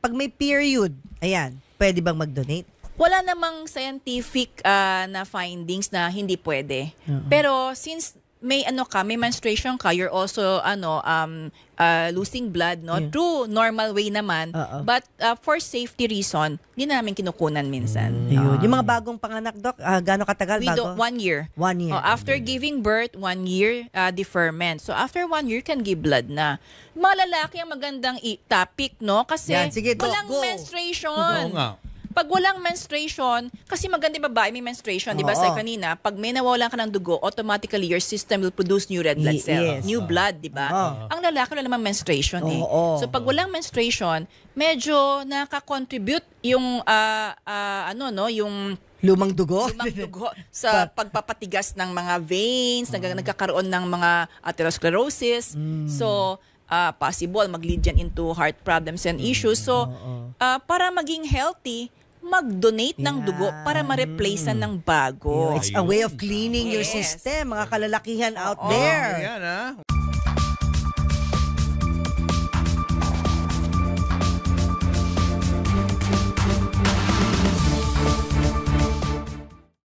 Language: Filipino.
pag may period, ayan, pwede bang mag-donate? Wala namang scientific na findings na hindi pwede. Pero since may menstruation ka, you're also losing blood through normal way naman. But for safety reason, hindi namin kinukunan minsan. Ayun. Yung mga bagong panganak, Doc, gaano katagal We do bago? 1 year. 1 year. After giving birth, 1 year deferment. So after 1 year, can give blood na. Mga lalaki ang magandang topic, no? Kasi Yan, sige, Doc, walang go. menstruation. Oo nga. Pag walang menstruation, kasi maganda yung babae may menstruation, di ba? Sa kanina, pag may nawawalan ka ng dugo, automatically your system will produce new red blood cells. Yes. New blood, di ba? Ang lalaki wala namang menstruation eh. So pag walang menstruation, medyo nakakontribute yung yung Lumang dugo? lumang dugo sa pagpapatigas ng mga veins, nagkakaroon ng mga atherosclerosis. So, possible mag-lead yan into heart problems and issues. So, para maging healthy, mag-donate ng dugo para ma-replacean ng bago. It's a way of cleaning your Yes. system, mga kalalakihan out there. Yan,